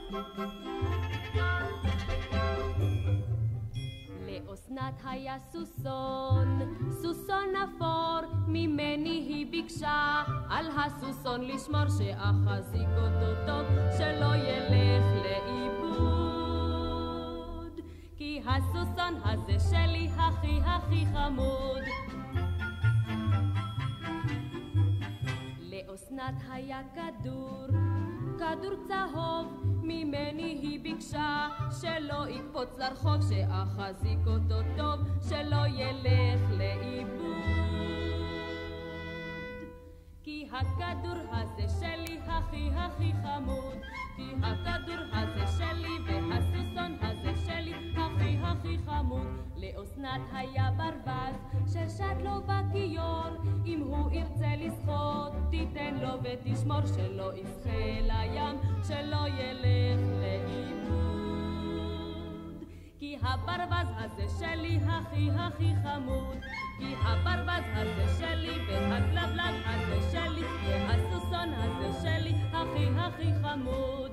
לאסנת היה סוסון, סוסון אפור, ממני היא ביקשה על הסוסון לשמור שאחזיק אותו טוב, שלא ילך לאיבוד, כי הסוסון הזה שלי הכי הכי חמוד. לאסנת היה כדור, כדור צהוב, ממני היא ביקשה שלא יקפוץ לרחוב, שאחזיק אותו טוב, שלא ילך לאיבוד, כי הכדור הזה שלי הכי הכי חמוד, כי הכדור הזה שלי והסוסון הזה שלי הכי הכי חמוד. לאסנת היה ברווז ששט לו בכיור, אם הוא ירצה לשחות תיתן לו ותשמור, שלא ישחה לים, שלא ילך לאיבוד, כי הברווז הזה שלי הכי הכי חמוד, כי הברווז הזה שלי והכלבלב הזה שלי והסוסון הזה שלי הכי הכי חמוד.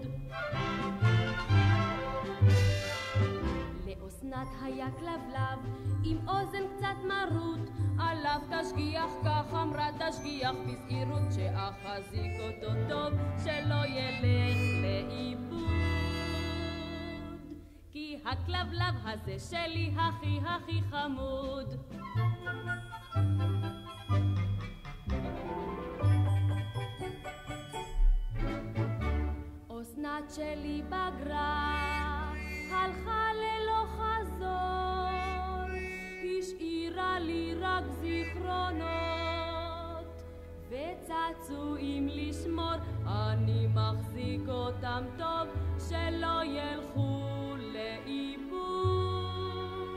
לאסנת היה כלבלב עם אוזן קצת מרות, עליו תשגיח, כך אמרה תשגיח בזהירות, שאחזיק אותו טוב, שלא ילך לאיבוד, כי הכלבלב הזה שלי הכי הכי חמוד. אסנת שלי בגרה, הלכה ללא חזור, השאירה לי רק זיכרונות וצעצועים לשמור, אני מחזיק אותם טוב, שלא ילכו לאיבוד.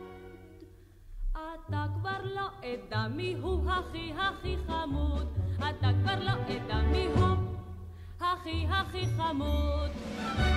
אתה כבר לא אדע מיהו הכי הכי חמוד, אתה כבר לא אדע מיהו הכי הכי חמוד.